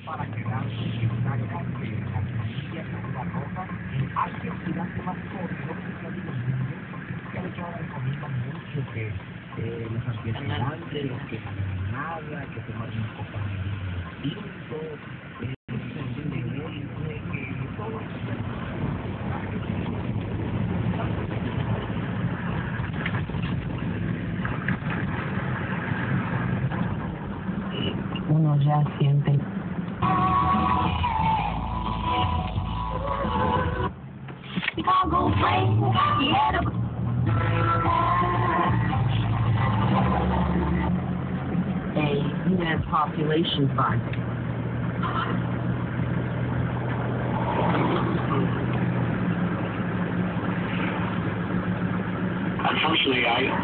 para quedarse en una candela amarilla curva roja, antioxidante más poderoso que ha habido en el mundo, que de hecho ahora recomiendan mucho que los antioxidantes, que la limonada, que tomar una copa de vino tinto, que todo eso. Uno ya siente. Chicago flame, yeah. A U.S. population fund. Unfortunately,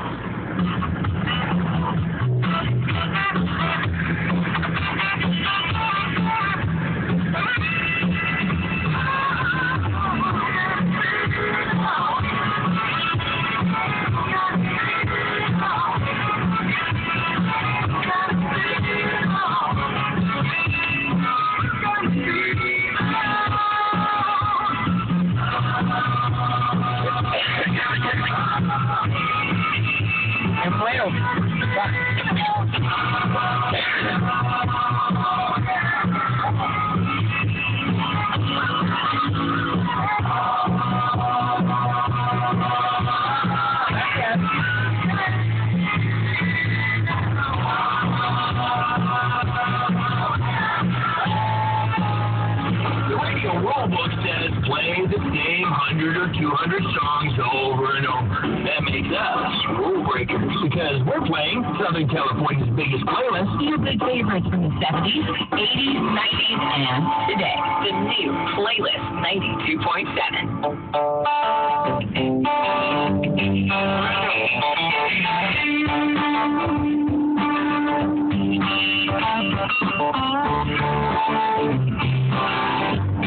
Rulebook says play the same 100 or 200 songs over and over. That makes us rule breakers because we're playing Southern California's biggest playlist. Your big favorites from the 70s, 80s, 90s, and today. The new Playlist 92.7.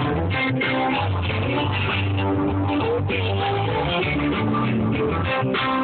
Thank you.